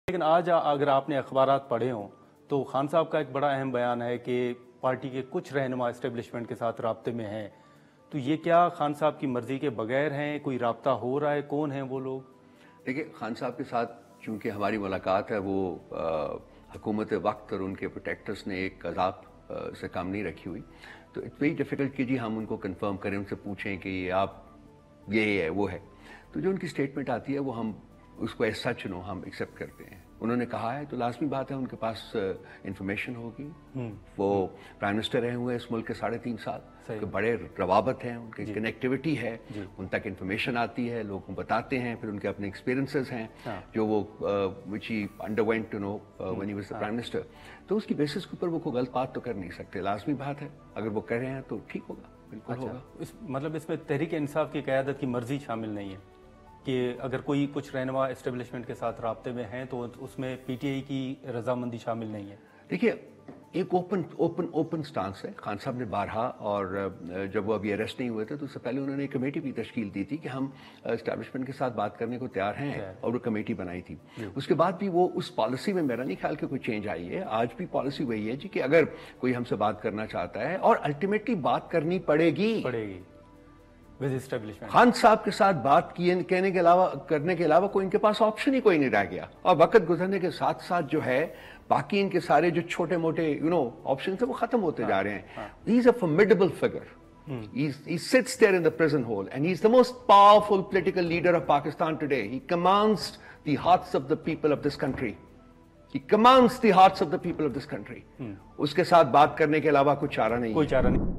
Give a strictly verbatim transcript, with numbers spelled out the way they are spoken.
لیکن آج اگر آپ نے اخبارات پڑھے ہوں تو خان صاحب کا ایک بڑا اہم بیان ہے کہ پارٹی کے کچھ رہنما اسٹیبلشمنٹ کے ساتھ رابطے میں ہیں، تو یہ کیا خان صاحب کی مرضی کے بغیر ہیں؟ کوئی رابطہ ہو رہا ہے؟ کون ہیں وہ لوگ؟ دیکھیں، خان صاحب کے ساتھ چونکہ ہماری ملاقات ہے وہ حکومت وقت اور ان کے پروٹیکٹرز نے ایک عذاب سے کام نہیں رکھی ہوئی، تو اٹس ویری ڈیفیکلٹ کہ جی ہم ان کو کنفرم کریں، ان سے پوچھیں کہ یہ آپ یہ ہے وہ ہے. تو جو ان کی اسٹیٹمنٹ آتی ہے وہ ہم اس کو ایز سچ نو ہم ایکسیپٹ کرتے ہیں. انہوں نے کہا ہے تو لازمی بات ہے ان کے پاس انفارمیشن ہوگی. وہ پرائم منسٹر رہے ہوئے اس ملک کے ساڑھے تین سال، کہ بڑے روابط ہیں ان کی، کنیکٹیوٹی ہے، ان تک انفارمیشن آتی ہے، لوگوں کو بتاتے ہیں، پھر ان کے اپنے ایکسپیرینسز ہیں جو وہ which he underwent to know when he was the prime minister. تو اس کی بیسس کے اوپر وہ کوئی غلط بات تو کر نہیں سکتے. لازمی بات ہے اگر وہ کر رہے ہیں تو ٹھیک ہوگا، بالکل ہوگا. مطلب اس میں تحریک انصاف کی قیادت کی مرضی شامل نہیں ہے کہ اگر کوئی کچھ رہنما اسٹیبلشمنٹ کے ساتھ رابطے میں ہیں تو اس میں پی ٹی آئی کی رضامندی شامل نہیں ہے؟ دیکھیے، ایک اوپن اوپن اوپن سٹانس ہے. خان صاحب نے بارہا، اور جب وہ ابھی اریسٹ نہیں ہوئے تھے تو اس سے پہلے انہوں نے ایک کمیٹی بھی تشکیل دی تھی کہ ہم اسٹیبلشمنٹ کے ساتھ بات کرنے کو تیار ہیں، اور وہ کمیٹی بنائی تھی. اس کے بعد بھی وہ اس پالیسی میں میرا نہیں خیال کہ کوئی چینج آئی ہے. آج بھی پالیسی وہی ہے جی کہ اگر کوئی ہم سے بات کرنا چاہتا ہے، اور الٹیمیٹلی بات کرنی پڑے گی پڑے گی خان صاحب کے ساتھ بات کہنے کے علاوہ کرنے کے علاوہ کوئی ان کے پاس آپشن ہی کوئی نہیں رہ گیا. اور وقت گزرنے کے ساتھ ساتھ جو ہے باقی ان کے سارے جو چھوٹے موٹے یو نو آپشنز ہیں وہ ختم ہوتے جا رہے ہیں. He is a formidable figure. He sits there in the prison hole and he's the most powerful political leader of Pakistan today. He commands the hearts of the people of this country. He commands the hearts of the people of this country. اس کے ساتھ بات کرنے کے علاوہ کوئی چارہ نہیں. کوئی چارہ نہیں.